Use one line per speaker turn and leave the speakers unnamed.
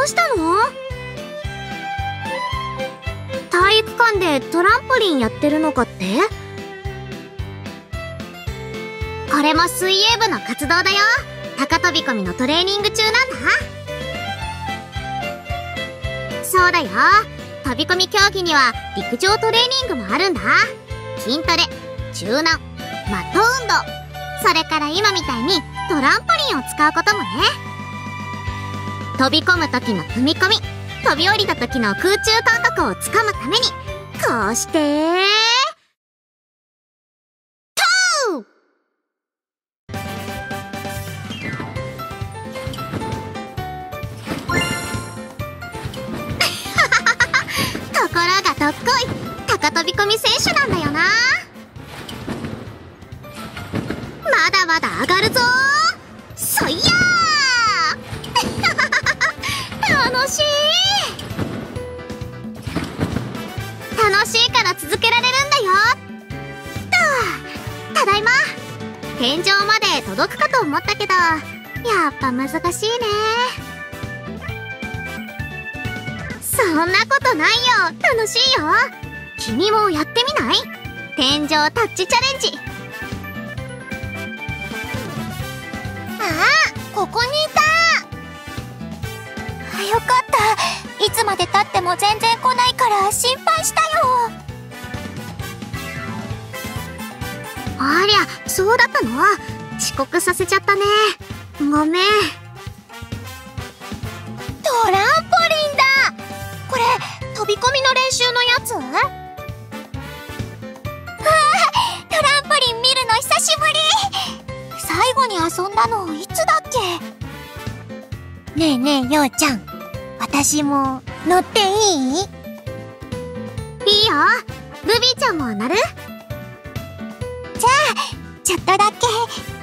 うしたの？体育館でトランポリンやってるのかって？これも水泳部の活動だよ。高飛び込みのトレーニング中なんだ。そうだよ。飛び込み競技には陸上トレーニングもあるんだ。筋トレ、柔軟、マット運動、それから今みたいにトランポリンを使うこともね。飛び込む時の踏み込み、飛び降りた時の空中感覚をつかむためにこうしてトゥーところがどっこい、高飛び込み選手なんだよな。まだまだ上がるぞー。そいやー楽しい。楽しいから続けられるんだよ。ただいま。天井まで届くかと思ったけど、やっぱ難しいね。そんなことないよ。楽しいよ。君もやってみない？天井タッチチャレンジ。ここにいた。よかった。いつまで経っても全然来ないから心配したよ。ありゃ、そうだったの？遅刻させちゃったね。ごめん。トランポリンだ。これ飛び込みの練習のやつ？トランポリン見るの久しぶり。最後に遊んだのいつだっけ？ねえねえ、ようちゃん。私も乗っていい？いいよ。ルビーちゃんも乗る？じゃあ、ちょっとだけ。